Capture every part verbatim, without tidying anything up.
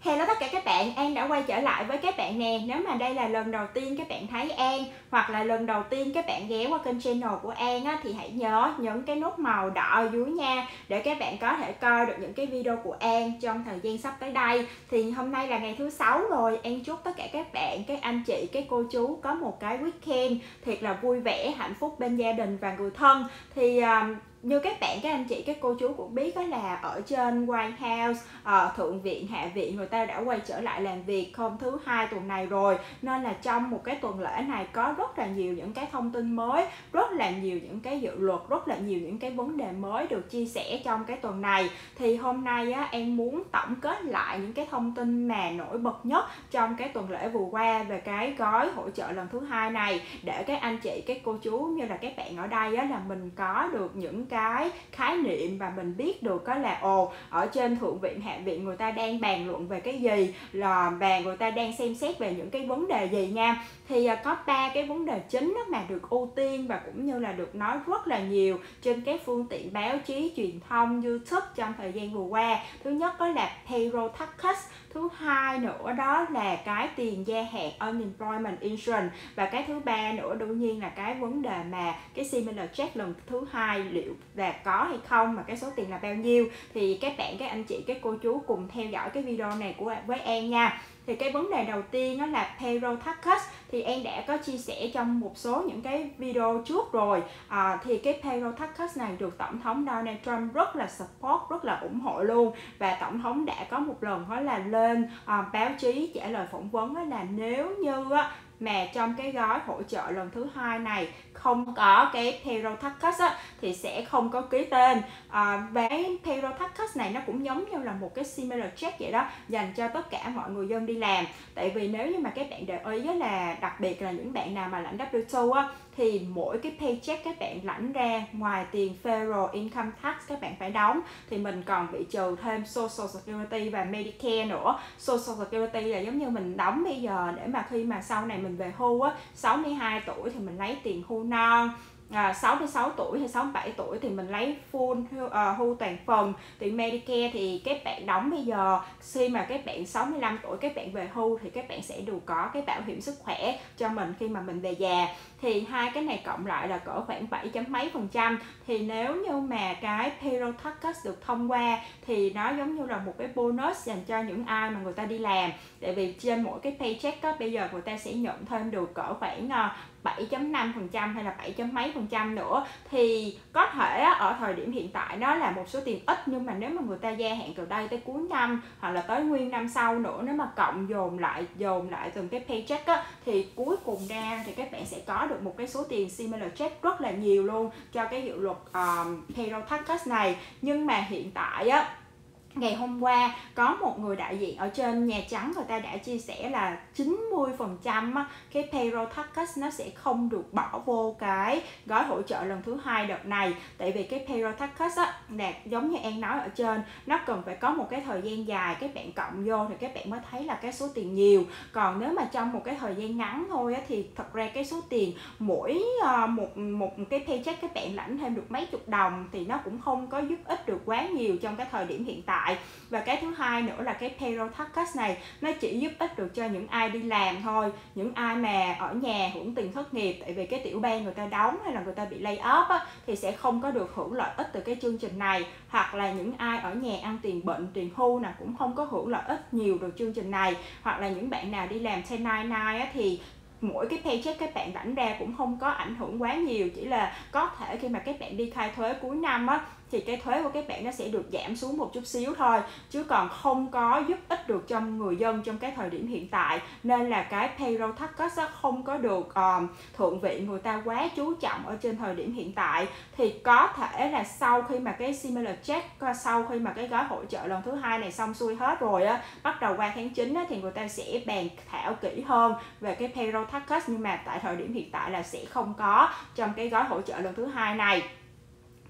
Hello tất cả các bạn, An đã quay trở lại với các bạn nè. Nếu mà đây là lần đầu tiên các bạn thấy An hoặc là lần đầu tiên các bạn ghé qua kênh channel của An á, thì hãy nhớ nhấn cái nút màu đỏ ở dưới nha, để các bạn có thể coi được những cái video của An trong thời gian sắp tới đây. Thì hôm nay là ngày thứ sáu rồi, An chúc tất cả các bạn, các anh chị, các cô chú có một cái weekend thiệt là vui vẻ, hạnh phúc bên gia đình và người thân. Thì uh, như các bạn, các anh chị, các cô chú cũng biết đó là ở trên White House, ở Thượng viện, Hạ viện người ta đã quay trở lại làm việc hôm thứ hai tuần này rồi. Nên là trong một cái tuần lễ này có rất là nhiều những cái thông tin mới, rất là nhiều những cái dự luật, rất là nhiều những cái vấn đề mới được chia sẻ trong cái tuần này. Thì hôm nay á, em muốn tổng kết lại những cái thông tin mà nổi bật nhất trong cái tuần lễ vừa qua về cái gói hỗ trợ lần thứ hai này, để các anh chị, các cô chú như là các bạn ở đây á, là mình có được những cái khái niệm và mình biết được có là ồ, ở trên Thượng viện, Hạ viện người ta đang bàn luận về cái gì, là và người ta đang xem xét về những cái vấn đề gì nha. Thì có ba cái vấn đề chính mà được ưu tiên và cũng như là được nói rất là nhiều trên các phương tiện báo chí, truyền thông, YouTube trong thời gian vừa qua. Thứ nhất đó là payroll tax cuts, thứ hai nữa đó là cái tiền gia hạn unemployment insurance, và cái thứ ba nữa đương nhiên là cái vấn đề mà cái stimulus check lần thứ hai liệu là có hay không, mà cái số tiền là bao nhiêu. Thì các bạn, các anh chị, các cô chú cùng theo dõi cái video này của với An nha. Thì cái vấn đề đầu tiên đó là payroll tax cuts, thì An đã có chia sẻ trong một số những cái video trước rồi. à, Thì cái payroll tax cuts này được Tổng thống Donald Trump rất là support, rất là ủng hộ luôn. Và Tổng thống đã có một lần đó là lên à, báo chí trả lời phỏng vấn đó là nếu như á, mà trong cái gói hỗ trợ lần thứ hai này không có cái payroll tax cuts á, thì sẽ không có ký tên. à, Và cái payroll tax cuts này nó cũng giống như là một cái stimulus check vậy đó, dành cho tất cả mọi người dân đi làm. Tại vì nếu như mà các bạn để ý là đặc biệt là những bạn nào mà lãnh W hai á, thì mỗi cái paycheck các bạn lãnh ra, ngoài tiền federal income tax các bạn phải đóng, thì mình còn bị trừ thêm Social Security và Medicare nữa. Social Security là giống như mình đóng bây giờ để mà khi mà sau này mình về hưu á, sáu mươi hai tuổi thì mình lấy tiền hưu non, À, sáu mươi sáu tuổi hay sáu mươi bảy tuổi thì mình lấy full hưu, uh, hưu toàn phần. Tiền Medicare thì các bạn đóng bây giờ, khi mà các bạn sáu mươi lăm tuổi các bạn về hưu thì các bạn sẽ được có cái bảo hiểm sức khỏe cho mình khi mà mình về già. Thì hai cái này cộng lại là cỡ khoảng bảy chấm mấy phần trăm. Thì nếu như mà cái payroll tax cuts được thông qua thì nó giống như là một cái bonus dành cho những ai mà người ta đi làm. Tại vì trên mỗi cái paycheck đó, bây giờ người ta sẽ nhận thêm được cỡ khoảng uh, bảy chấm năm phần trăm hay là bảy chấm mấy phần trăm nữa. Thì có thể ở thời điểm hiện tại nó là một số tiền ít, nhưng mà nếu mà người ta gia hạn từ đây tới cuối năm hoặc là tới nguyên năm sau nữa, nếu mà cộng dồn lại dồn lại từng cái paycheck á, thì cuối cùng ra thì các bạn sẽ có được một cái số tiền stimulus check rất là nhiều luôn cho cái dự luật um, payroll tax cuts này. Nhưng mà hiện tại á, ngày hôm qua có một người đại diện ở trên Nhà Trắng, người ta đã chia sẻ là chín mươi phần trăm cái payroll tax cuts nó sẽ không được bỏ vô cái gói hỗ trợ lần thứ hai đợt này. Tại vì cái payroll tax cuts á, là giống như An nói ở trên, nó cần phải có một cái thời gian dài các bạn cộng vô thì các bạn mới thấy là cái số tiền nhiều. Còn nếu mà trong một cái thời gian ngắn thôi á, thì thật ra cái số tiền mỗi uh, một, một cái paycheck các bạn lãnh thêm được mấy chục đồng thì nó cũng không có giúp ích được quá nhiều trong cái thời điểm hiện tại. Và cái thứ hai nữa là cái payroll tax cuts này nó chỉ giúp ích được cho những ai đi làm thôi, những ai mà ở nhà hưởng tiền thất nghiệp. Tại vì cái tiểu bang người ta đóng hay là người ta bị lay off á, thì sẽ không có được hưởng lợi ích từ cái chương trình này. Hoặc là những ai ở nhà ăn tiền bệnh, tiền hưu nè, cũng không có hưởng lợi ích nhiều từ chương trình này. Hoặc là những bạn nào đi làm ten ninety-nine á, thì mỗi cái paycheck các bạn lãnh ra cũng không có ảnh hưởng quá nhiều. Chỉ là có thể khi mà các bạn đi khai thuế cuối năm á, thì cái thuế của các bạn nó sẽ được giảm xuống một chút xíu thôi, chứ còn không có giúp ích được cho người dân trong cái thời điểm hiện tại. Nên là cái payroll tax cuts không có được um, Thượng viện người ta quá chú trọng ở trên thời điểm hiện tại. Thì có thể là sau khi mà cái stimulus check, sau khi mà cái gói hỗ trợ lần thứ hai này xong xuôi hết rồi á, bắt đầu qua tháng chín á, thì người ta sẽ bàn thảo kỹ hơn về cái payroll tax cuts. Nhưng mà tại thời điểm hiện tại là sẽ không có trong cái gói hỗ trợ lần thứ hai này.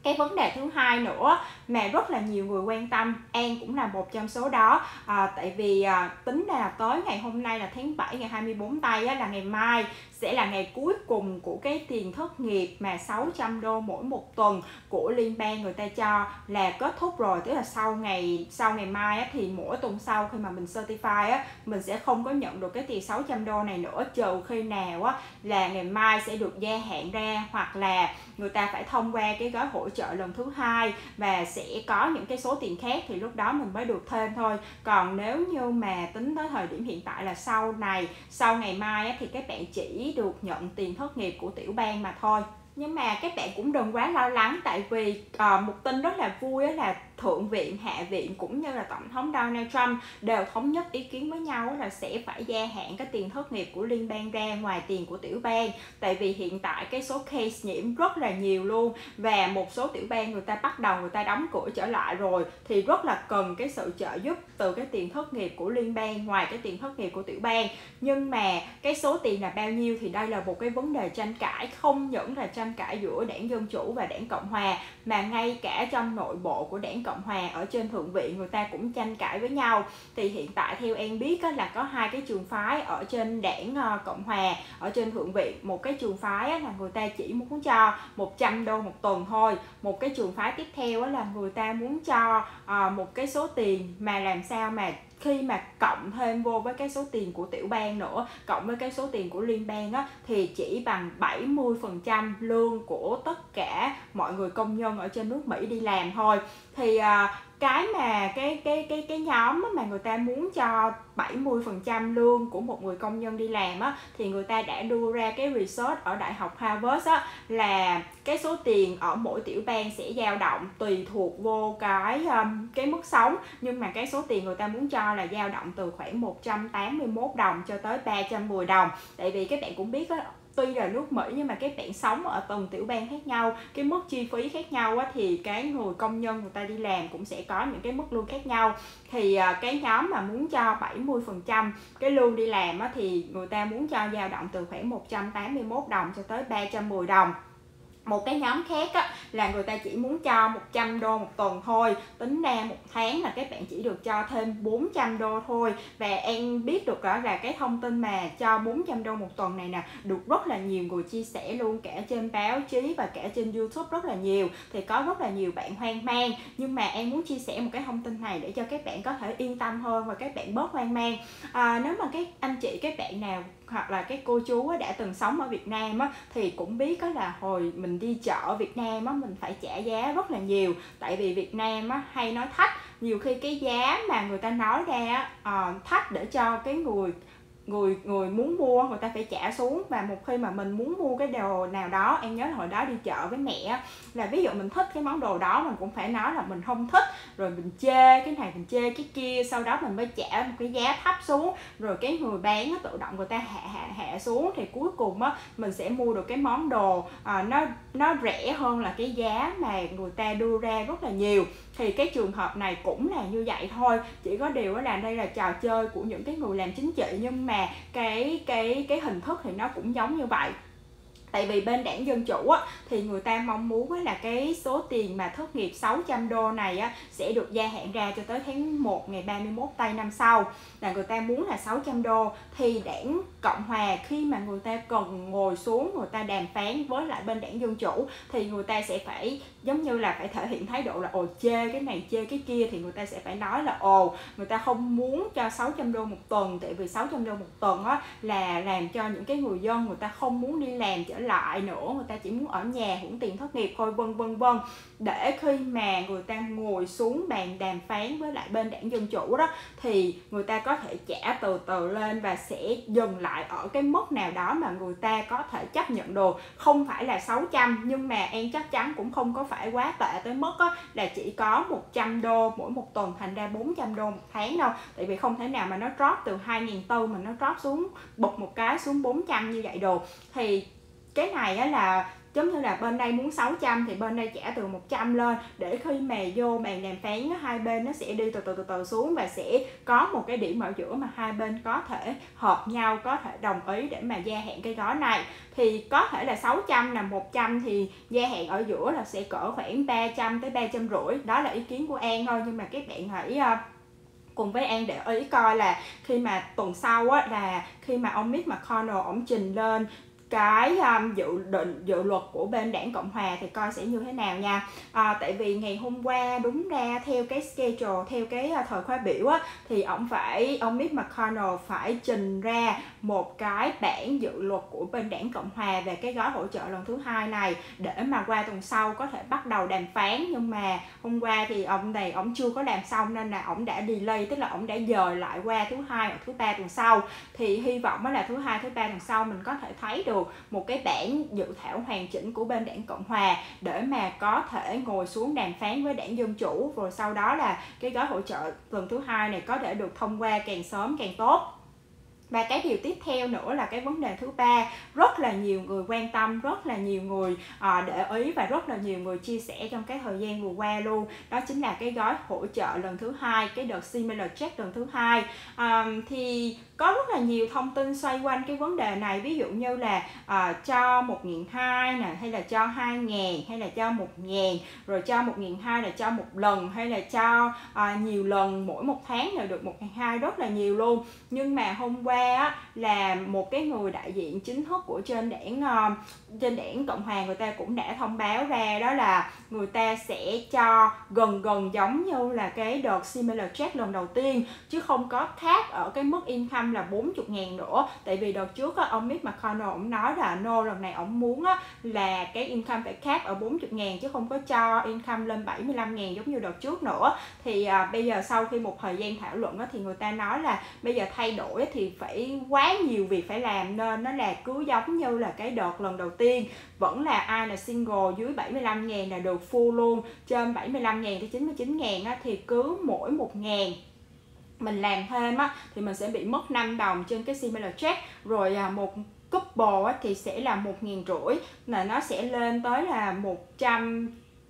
Cái vấn đề thứ hai nữa mà rất là nhiều người quan tâm, An cũng là một trong số đó, à, tại vì à, tính ra là tới ngày hôm nay là tháng bảy, ngày hai mươi bốn tây á, là ngày mai sẽ là ngày cuối cùng của cái tiền thất nghiệp mà sáu trăm đô mỗi một tuần của liên bang người ta cho là kết thúc rồi. Tức là sau ngày sau ngày mai á, thì mỗi tuần sau khi mà mình certify á, mình sẽ không có nhận được cái tiền sáu trăm đô này nữa, trừ khi nào á, là ngày mai sẽ được gia hạn ra, hoặc là người ta phải thông qua cái gói hỗ trợ lần thứ hai và sẽ có những cái số tiền khác thì lúc đó mình mới được thêm thôi. Còn nếu như mà tính tới thời điểm hiện tại là sau này, sau ngày mai á, thì các bạn chỉ được nhận tiền thất nghiệp của tiểu bang mà thôi. Nhưng mà các bạn cũng đừng quá lo lắng, tại vì uh, một tin rất là vui là Thượng viện, Hạ viện cũng như là Tổng thống Donald Trump đều thống nhất ý kiến với nhau là sẽ phải gia hạn cái tiền thất nghiệp của liên bang ra ngoài tiền của tiểu bang. Tại vì hiện tại cái số case nhiễm rất là nhiều luôn, và một số tiểu bang người ta bắt đầu người ta đóng cửa trở lại rồi, thì rất là cần cái sự trợ giúp từ cái tiền thất nghiệp của liên bang ngoài cái tiền thất nghiệp của tiểu bang. Nhưng mà cái số tiền là bao nhiêu thì đây là một cái vấn đề tranh cãi, không những là tranh cãi giữa đảng Dân Chủ và đảng Cộng Hòa, mà ngay cả trong nội bộ của đảng Cộng Hòa ở trên Thượng viện người ta cũng tranh cãi với nhau. Thì hiện tại theo em biết là có hai cái trường phái ở trên đảng Cộng Hòa ở trên Thượng viện. Một cái trường phái là người ta chỉ muốn cho một trăm đô một tuần thôi, một cái trường phái tiếp theo là người ta muốn cho một cái số tiền mà làm sao mà khi mà cộng thêm vô với cái số tiền của tiểu bang nữa, cộng với cái số tiền của liên bang á, thì chỉ bằng bảy mươi phần trăm lương của tất cả mọi người công nhân ở trên nước Mỹ đi làm thôi. Thì à, cái mà cái cái cái cái nhóm mà người ta muốn cho bảy mươi phần trăm lương của một người công nhân đi làm á, thì người ta đã đưa ra cái research ở Đại học Harvard á, là cái số tiền ở mỗi tiểu bang sẽ dao động tùy thuộc vô cái um, cái mức sống, nhưng mà cái số tiền người ta muốn cho là dao động từ khoảng một trăm tám mươi mốt đồng cho tới ba trăm mười đồng. Tại vì các bạn cũng biết á, tuy là nước Mỹ nhưng mà các bạn sống ở từng tiểu bang khác nhau, cái mức chi phí khác nhau á, thì cái người công nhân người ta đi làm cũng sẽ có những cái mức lương khác nhau. Thì uh, cái nhóm mà muốn cho bảy mươi phần trăm cái lương đi làm á, thì người ta muốn cho dao động từ khoảng một trăm tám mươi mốt đồng cho tới ba trăm mười đồng. Một cái nhóm khác á, là người ta chỉ muốn cho một trăm đô một tuần thôi, tính ra một tháng là các bạn chỉ được cho thêm bốn trăm đô thôi. Và em biết được là cái thông tin mà cho bốn trăm đô một tuần này nè được rất là nhiều người chia sẻ luôn, cả trên báo chí và cả trên YouTube rất là nhiều. Thì có rất là nhiều bạn hoang mang, nhưng mà em muốn chia sẻ một cái thông tin này để cho các bạn có thể yên tâm hơn và các bạn bớt hoang mang. À, nếu mà các anh chị, các bạn nào hoặc là cái cô chú đã từng sống ở Việt Nam á, thì cũng biết là hồi mình đi chợ ở Việt Nam á, mình phải trả giá rất là nhiều. Tại vì Việt Nam á, hay nói thách, nhiều khi cái giá mà người ta nói ra uh, thách để cho cái người người người muốn mua người ta phải trả xuống. Và một khi mà mình muốn mua cái đồ nào đó, em nhớ là hồi đó đi chợ với mẹ là ví dụ mình thích cái món đồ đó, mình cũng phải nói là mình không thích, rồi mình chê cái này mình chê cái kia, sau đó mình mới trả một cái giá thấp xuống, rồi cái người bán nó tự động người ta hạ hạ hạ xuống, thì cuối cùng á mình sẽ mua được cái món đồ à, nó nó rẻ hơn là cái giá mà người ta đưa ra rất là nhiều. Thì cái trường hợp này cũng là như vậy thôi, chỉ có điều là đây là trò chơi của những cái người làm chính trị, nhưng mà cái cái cái hình thức thì nó cũng giống như vậy. Tại vì bên đảng Dân Chủ á, thì người ta mong muốn là cái số tiền mà thất nghiệp sáu trăm đô này á, sẽ được gia hạn ra cho tới tháng một ngày ba mươi mốt tây năm sau, là người ta muốn là sáu trăm đô. Thì đảng Cộng Hòa khi mà người ta cần ngồi xuống người ta đàm phán với lại bên đảng Dân Chủ, thì người ta sẽ phải giống như là phải thể hiện thái độ là ồ chê cái này chê cái kia, thì người ta sẽ phải nói là ồ người ta không muốn cho sáu trăm đô một tuần, tại vì sáu trăm đô một tuần á, là làm cho những cái người dân người ta không muốn đi làm trở lại nữa, người ta chỉ muốn ở nhà hưởng tiền thất nghiệp thôi, vân vân vân. Để khi mà người ta ngồi xuống bàn đàm phán với lại bên đảng Dân Chủ đó, thì người ta có thể trả từ từ lên và sẽ dừng lại ở cái mức nào đó mà người ta có thể chấp nhận được. Không phải là sáu trăm, nhưng mà em chắc chắn cũng không có phải quá tệ tới mức đó, là chỉ có một trăm đô mỗi một tuần thành ra bốn trăm đô một tháng đâu. Tại vì không thể nào mà nó drop từ hai nghìn bốn trăm mà nó drop xuống bụt một cái xuống bốn trăm như vậy đồ. Thì cái này á là giống như là bên đây muốn sáu trăm thì bên đây trả từ một trăm lên, để khi mà vô bàn đàm phán hai bên nó sẽ đi từ từ từ từ xuống và sẽ có một cái điểm ở giữa mà hai bên có thể hợp nhau, có thể đồng ý để mà gia hạn cái gói này. Thì có thể là sáu trăm là một trăm thì gia hạn ở giữa là sẽ cỡ khoảng ba trăm tới ba trăm rưỡi. Đó là ý kiến của An thôi, nhưng mà các bạn hãy uh, cùng với An để ý coi là khi mà tuần sau á, là khi mà ông Mitch McConnell ông trình lên cái um, dự định dự luật của bên đảng Cộng Hòa thì coi sẽ như thế nào nha. À, tại vì ngày hôm qua đúng ra theo cái schedule, theo cái uh, thời khóa biểu á, thì ông phải ông Mitch McConnell phải trình ra một cái bản dự luật của bên đảng Cộng Hòa về cái gói hỗ trợ lần thứ hai này để mà qua tuần sau có thể bắt đầu đàm phán. Nhưng mà hôm qua thì ông này ông chưa có làm xong nên là ông đã delay, tức là ông đã dời lại qua thứ hai hoặc thứ ba tuần sau. Thì hy vọng là thứ hai thứ ba tuần sau mình có thể thấy được một cái bản dự thảo hoàn chỉnh của bên đảng Cộng Hòa để mà có thể ngồi xuống đàm phán với đảng Dân Chủ, rồi sau đó là cái gói hỗ trợ lần thứ hai này có thể được thông qua càng sớm càng tốt. Và cái điều tiếp theo nữa là cái vấn đề thứ ba rất là nhiều người quan tâm, rất là nhiều người à, để ý và rất là nhiều người chia sẻ trong cái thời gian vừa qua luôn. Đó chính là cái gói hỗ trợ lần thứ hai, cái đợt stimulus check lần thứ hai. À, thì có rất là nhiều thông tin xoay quanh cái vấn đề này, ví dụ như là à, cho một nghìn hai trăm nè, hay là cho hai nghìn, hay là cho một nghìn, rồi cho một nghìn hai trăm là cho một lần, hay là cho à, nhiều lần mỗi một tháng là được một nghìn hai trăm, rất là nhiều luôn. Nhưng mà hôm qua á, là một cái người đại diện chính thức của trên đảng uh, trên đảng Cộng Hòa người ta cũng đã thông báo ra, đó là người ta sẽ cho gần gần giống như là cái đợt stimulus check lần đầu tiên, chứ không có khác ở cái mức income là bốn mươi nghìn nữa. Tại vì đợt trước á, ông Mitch McConnell ông nói là no, lần này ông muốn á, là cái income phải cap ở bốn mươi nghìn chứ không có cho income lên bảy mươi lăm nghìn giống như đợt trước nữa. Thì uh, bây giờ sau khi một thời gian thảo luận á, thì người ta nói là bây giờ thay đổi thì phải quá nhiều việc phải làm, nên nó là cứ giống như là cái đợt lần đầu tiên, vẫn là ai là single dưới bảy mươi lăm nghìn là được full luôn, trên bảy mươi lăm nghìn tới chín mươi chín nghìn á, thì cứ mỗi một nghìn mình làm thêm á, thì mình sẽ bị mất năm đồng trên cái stimulus check. Rồi à, một couple á, thì sẽ là một nghìn rưỡi, là nó sẽ lên tới là một trăm,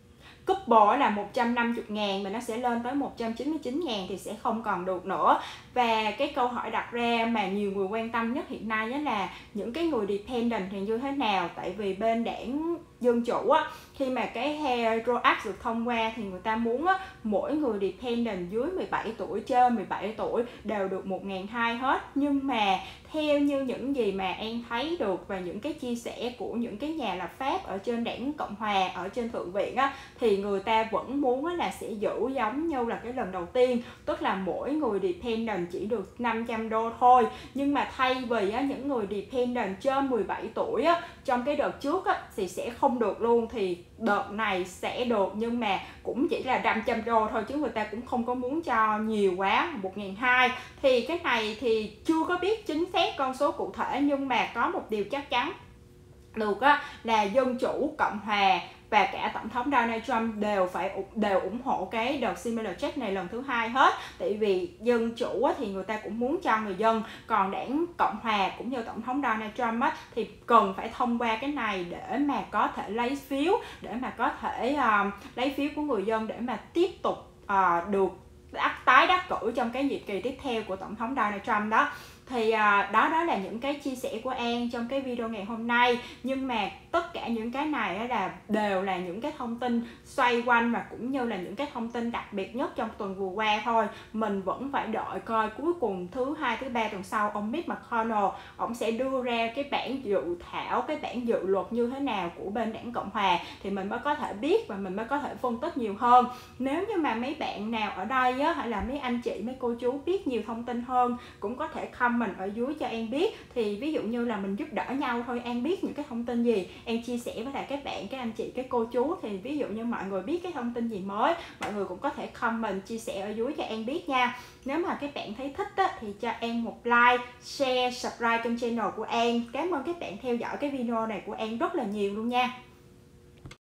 couple là một trăm năm mươi ngàn mà nó sẽ lên tới một trăm chín mươi chín ngàn thì sẽ không còn được nữa. Và cái câu hỏi đặt ra mà nhiều người quan tâm nhất hiện nay là những cái người dependent thì như thế nào. Tại vì bên đảng Dân Chủ á, khi mà cái Hero Act được thông qua thì người ta muốn á, mỗi người dependent dưới mười bảy tuổi, trên mười bảy tuổi đều được một nghìn hai trăm hết. Nhưng mà theo như những gì mà An thấy được và những cái chia sẻ của những cái nhà lập pháp ở trên đảng Cộng Hòa, ở trên Thượng viện á, thì người ta vẫn muốn á, là sẽ giữ giống như là cái lần đầu tiên, tức là mỗi người dependent chỉ được năm trăm đô thôi. Nhưng mà thay vì á, những người dependent trên mười bảy tuổi á, trong cái đợt trước á, thì sẽ không được luôn, thì đợt này sẽ được, nhưng mà cũng chỉ là năm trăm đô thôi, chứ người ta cũng không có muốn cho nhiều quá, một nghìn hai trăm. Thì cái này thì chưa có biết chính xác con số cụ thể, nhưng mà có một điều chắc chắn được á, là Dân Chủ, Cộng Hòa và cả Tổng thống Donald Trump đều phải đều ủng hộ cái đợt stimulus check này lần thứ hai hết. Tại vì Dân Chủ á, thì người ta cũng muốn cho người dân, còn đảng Cộng Hòa cũng như Tổng thống Donald Trump á, thì cần phải thông qua cái này để mà có thể lấy phiếu, để mà có thể uh, lấy phiếu của người dân để mà tiếp tục uh, được tái đắc cử trong cái nhiệm kỳ tiếp theo của Tổng thống Donald Trump đó. Thì à, đó đó là những cái chia sẻ của An trong cái video ngày hôm nay. Nhưng mà tất cả những cái này là đều là những cái thông tin xoay quanh và cũng như là những cái thông tin đặc biệt nhất trong tuần vừa qua thôi. Mình vẫn phải đợi coi cuối cùng thứ hai, thứ ba tuần sau ông Mitch McConnell ông sẽ đưa ra cái bản dự thảo, cái bản dự luật như thế nào của bên đảng Cộng Hòa, thì mình mới có thể biết và mình mới có thể phân tích nhiều hơn. Nếu như mà mấy bạn nào ở đây á, hay là mấy anh chị, mấy cô chú biết nhiều thông tin hơn cũng có thể comment ở dưới cho An biết. Thì ví dụ như là mình giúp đỡ nhau thôi, An biết những cái thông tin gì An chia sẻ với lại các bạn, các anh chị, các cô chú. Thì ví dụ như mọi người biết cái thông tin gì mới, mọi người cũng có thể comment chia sẻ ở dưới cho An biết nha. Nếu mà các bạn thấy thích á, thì cho An một like, share, subscribe kênh channel của An. Cảm ơn các bạn theo dõi cái video này của An rất là nhiều luôn nha.